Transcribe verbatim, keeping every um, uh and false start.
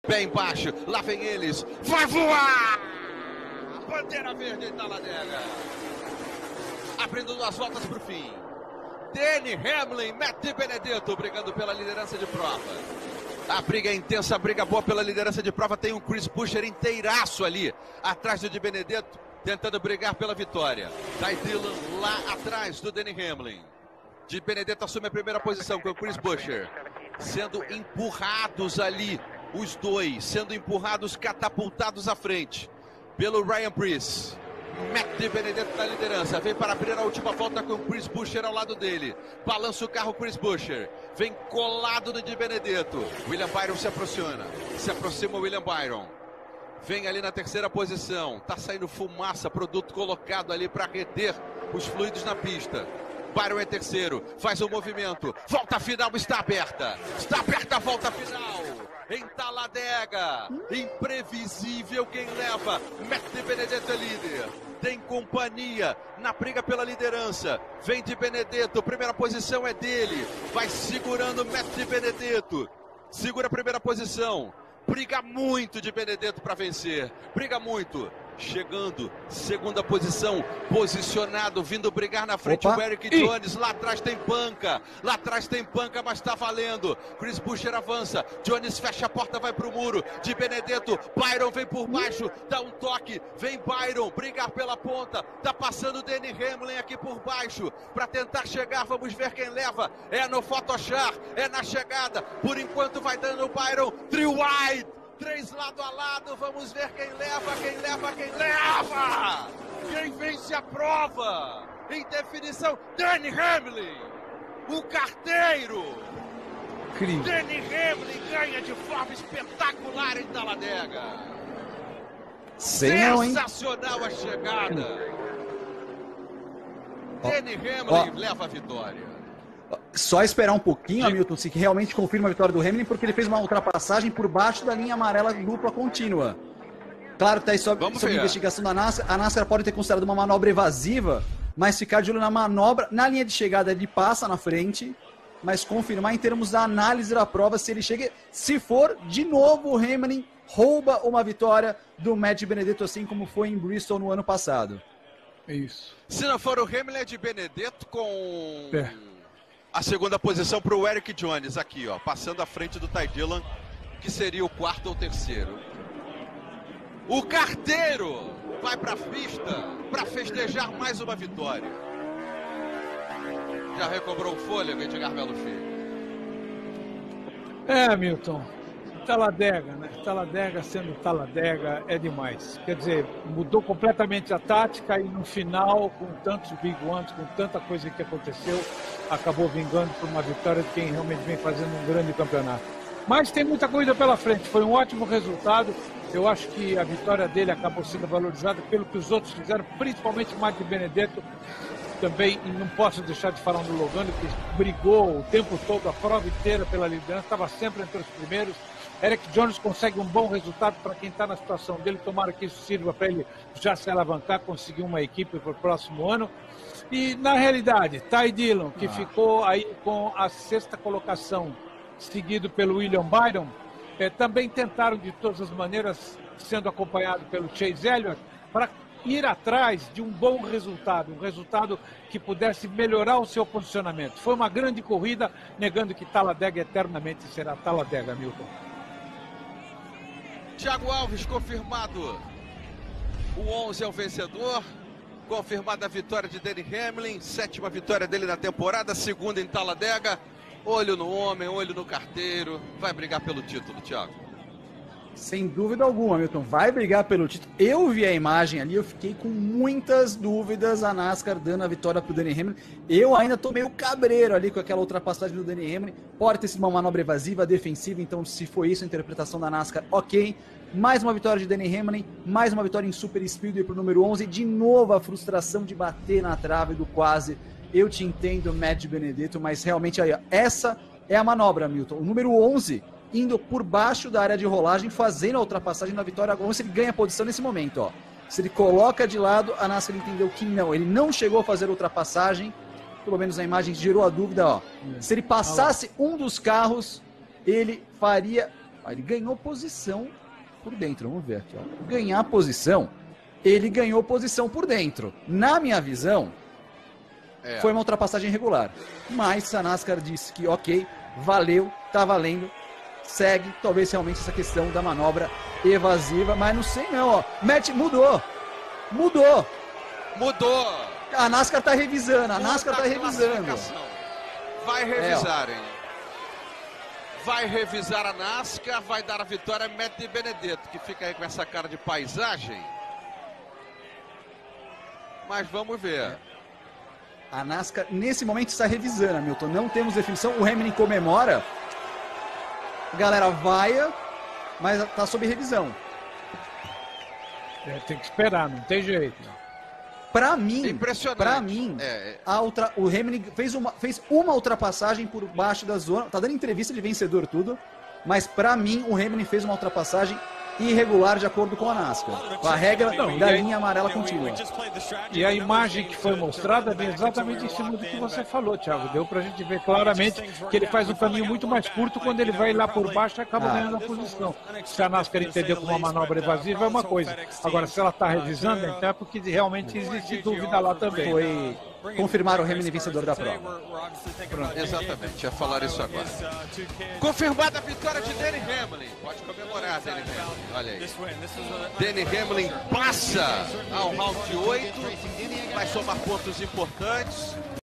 bem baixo, lá vem eles, vai voar! Bandeira verde em Talladega. Abrindo duas voltas para o fim. Denny Hamlin, Matt DiBenedetto brigando pela liderança de prova. A briga é intensa, a briga boa pela liderança de prova. Tem um Chris Buescher inteiraço ali, atrás do DiBenedetto, tentando brigar pela vitória. Ty Dillon lá atrás do Denny Hamlin. DiBenedetto assume a primeira posição com o Chris Buescher. Sendo empurrados ali, os dois, sendo empurrados, catapultados à frente pelo Ryan Preece. Matt DiBenedetto na liderança, vem para abrir a última volta com o Chris Buescher ao lado dele. Balança o carro Chris Buescher, vem colado do DiBenedetto. William Byron se aproxima, se aproxima o William Byron. Vem ali na terceira posição, tá saindo fumaça, produto colocado ali para reter os fluidos na pista. Byron é terceiro, faz o movimento, volta final está aberta, está aberta a volta final. Em Talladega, imprevisível quem leva, Matt DiBenedetto é líder, tem companhia na briga pela liderança, vem DiBenedetto, primeira posição é dele, vai segurando Matt DiBenedetto, segura a primeira posição, briga muito DiBenedetto para vencer, briga muito. Chegando, segunda posição, posicionado, vindo brigar na frente. Opa. O Eric Jones, lá atrás tem panca, lá atrás tem panca, mas tá valendo. Chris Buescher avança, Jones fecha a porta, vai pro muro, DiBenedetto, Byron vem por baixo, dá um toque, vem Byron, brigar pela ponta, tá passando o Denny Hamlin aqui por baixo, para tentar chegar, vamos ver quem leva, é no Photoshop, é na chegada, por enquanto vai dando o Byron, three wide. Três lado a lado, vamos ver quem leva, quem leva, quem leva! Quem vence a prova? Em definição, Denny Hamlin, o carteiro! Incrível. Denny Hamlin ganha de forma espetacular em Talladega. Sensacional a chegada. Oh. Denny Hamlin oh. leva a vitória. Só esperar um pouquinho, Hamilton, se realmente confirma a vitória do Hamilton, porque ele fez uma ultrapassagem por baixo da linha amarela dupla contínua. Claro que está aí sob, sob investigação da NASCAR. A NASCAR pode ter considerado uma manobra evasiva, mas ficar de olho na manobra. Na linha de chegada ele passa na frente, mas confirmar em termos da análise da prova se ele chega. Se for, de novo o Hamilton rouba uma vitória do Matt DiBenedetto, assim como foi em Bristol no ano passado. É isso. Se não for o Hamilton, é DiBenedetto com... É. A segunda posição para o Eric Jones aqui, ó, passando à frente do Ty Dillon, que seria o quarto ou terceiro. O carteiro vai para a pista para festejar mais uma vitória. Já recobrou o fôlego, Edgar Melo Filho? É, Milton, Talladega, né? Talladega sendo Talladega é demais. Quer dizer, mudou completamente a tática e no final, com tantos big ones, com tanta coisa que aconteceu, acabou vingando por uma vitória de quem realmente vem fazendo um grande campeonato. Mas tem muita coisa pela frente, foi um ótimo resultado. Eu acho que a vitória dele acabou sendo valorizada pelo que os outros fizeram, principalmente o Matt DiBenedetto. Também, e não posso deixar de falar no Logano, que brigou o tempo todo, a prova inteira pela liderança, estava sempre entre os primeiros. Eric Jones consegue um bom resultado para quem está na situação dele. Tomara que isso sirva para ele já se alavancar, conseguir uma equipe para o próximo ano. E, na realidade, Ty Dillon, que ah. ficou aí com a sexta colocação, seguido pelo William Byron, eh, também tentaram de todas as maneiras, sendo acompanhado pelo Chase Elliott, para ir atrás de um bom resultado, um resultado que pudesse melhorar o seu posicionamento. Foi uma grande corrida, negando que Talladega eternamente será Talladega, Milton. Thiago Alves, confirmado. O onze é o vencedor. Confirmada a vitória de Denny Hamlin. Sétima vitória dele na temporada. Segunda em Talladega. Olho no homem, olho no carteiro. Vai brigar pelo título, Thiago. Sem dúvida alguma, Hamilton. Vai brigar pelo título. Eu vi a imagem ali, eu fiquei com muitas dúvidas a NASCAR dando a vitória pro Denny Hamlin. Eu ainda tô meio cabreiro ali com aquela ultrapassagem do Denny Hamlin. Pode ter sido uma manobra evasiva, defensiva, então se foi isso a interpretação da NASCAR, ok. Mais uma vitória de Denny Hamlin, mais uma vitória em Super Speedway pro número onze. De novo a frustração de bater na trave do quase. Eu te entendo, Matt DiBenedetto, mas realmente aí, ó, essa é a manobra, Milton. O número onze indo por baixo da área de rolagem, fazendo a ultrapassagem na vitória. Agora ele ganha posição nesse momento, ó. Se ele coloca de lado, a NASCAR entendeu que não, ele não chegou a fazer a ultrapassagem, pelo menos na imagem gerou a dúvida, ó. Se ele passasse um dos carros, ele faria Ó, ele ganhou posição por dentro, vamos ver aqui. Ó. Ganhar posição, ele ganhou posição por dentro. Na minha visão, é. foi uma ultrapassagem regular. Mas a NASCAR disse que ok, valeu, tá valendo, segue, talvez realmente essa questão da manobra evasiva, mas não sei não, ó. Matt mudou, mudou. Mudou. A NASCAR tá revisando, a NASCAR tá revisando. Vai revisar, hein? Vai revisar a NASCAR, vai dar a vitória a Matt Benedetto, que fica aí com essa cara de paisagem. Mas vamos ver. A NASCAR, nesse momento, está revisando, Hamilton. Não temos definição. O Hamilton comemora. A galera vaia, mas está sob revisão. É, tem que esperar, não tem jeito. Para mim, impressionante. Para mim, é. a ultra, o Hamilton fez uma, fez uma ultrapassagem por baixo da zona. Tá dando entrevista de vencedor tudo, mas para mim o Hamilton fez uma ultrapassagem irregular de acordo com a NASCAR. Com a regra não, da linha amarela contínua. E a imagem que foi mostrada vem exatamente em cima do que você falou, Thiago. Deu pra gente ver claramente que ele faz um caminho muito mais curto quando ele vai lá por baixo e acaba ah. ganhando a posição. Se a NASCAR entendeu como uma manobra evasiva é uma coisa. Agora, se ela está revisando, então é porque realmente existe dúvida lá também. Foi confirmar o Hamilton vencedor da prova. Pronto. Exatamente, ia falar isso agora. Confirmada a vitória de Denny Hamlin. Pode comemorar, Denny Hamlin. Olha aí. Denny Hamlin passa ao round oito, vai somar pontos importantes.